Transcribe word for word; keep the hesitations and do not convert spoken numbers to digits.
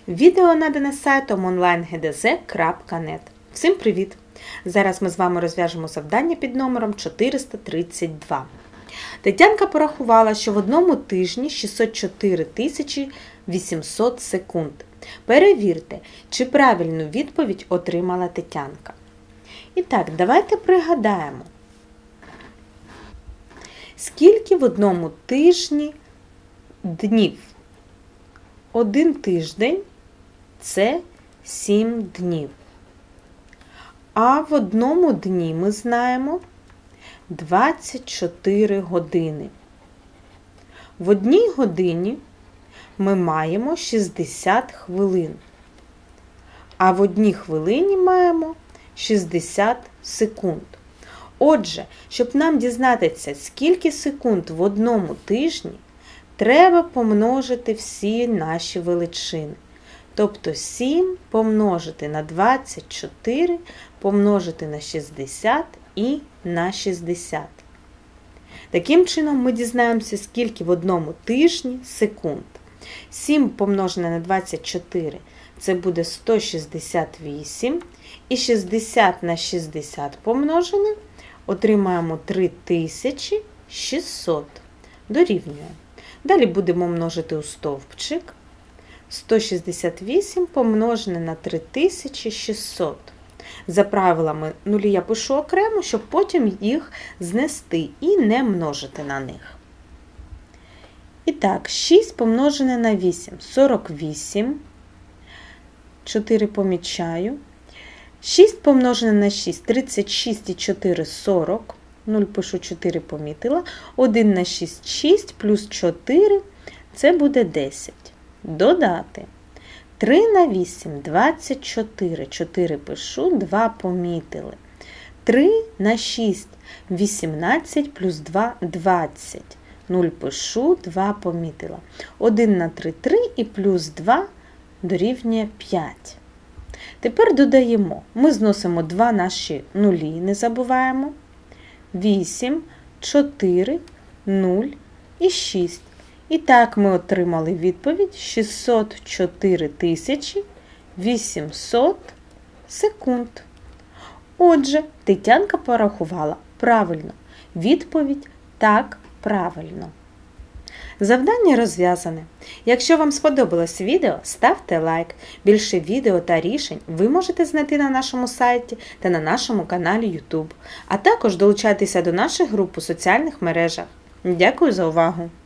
Відео надане сайтом онлайн ге де зет крапка нет. Всім привіт! Зараз ми з вами розв'яжемо завдання під номером чотириста тридцять два. Тетянка порахувала, що в одному тижні шістсот чотири тисячі вісімсот секунд. Перевірте, чи правильну відповідь отримала Тетянка. І так, давайте пригадаємо, скільки в одному тижні днів? Один тиждень – це сім днів. А в одному дні ми знаємо двадцять чотири години. В одній годині ми маємо шістдесят хвилин. А в одній хвилині маємо шістдесят секунд. Отже, щоб нам дізнатися, скільки секунд в одному тижні, треба помножити всі наші величини. Тобто сім помножити на двадцять чотири, помножити на шістдесят і на шістдесят. Таким чином ми дізнаємося, скільки в одному тижні секунд. сім помножене на двадцять чотири – це буде сто шістдесят вісім. І шістдесят на шістдесят помножене отримаємо три тисячі шістсот. Дорівнює. Далі будемо множити у стовпчик. сто шістдесят вісім помножене на три тисячі шістсот. За правилами нулі я пишу окремо, щоб потім їх знести і не множити на них. І так, шість помножене на вісім – сорок вісім. чотири помічаю. шість помножене на шість – тридцять шість і чотири – сорок. нуль пишу, чотири помітила. один на шість – шість, плюс чотири – це буде десять. Додати. три на вісім – двадцять чотири. чотири пишу, два помітили. три на шість – вісімнадцять, плюс два – двадцять. нуль пишу, два помітила. один на три – три і плюс два дорівнює п'ять. Тепер додаємо. Ми зносимо два наші нулі, не забуваємо. вісім, чотири, нуль і шість. І так ми отримали відповідь шістсот чотири тисячі вісімсот секунд. Отже, Тетянка порахувала правильно. Відповідь так, правильно. Завдання розв'язане. Якщо вам сподобалось відео, ставте лайк. Більше відео та рішень ви можете знайти на нашому сайті та на нашому каналі ютуб. А також долучайтеся до наших груп у соціальних мережах. Дякую за увагу!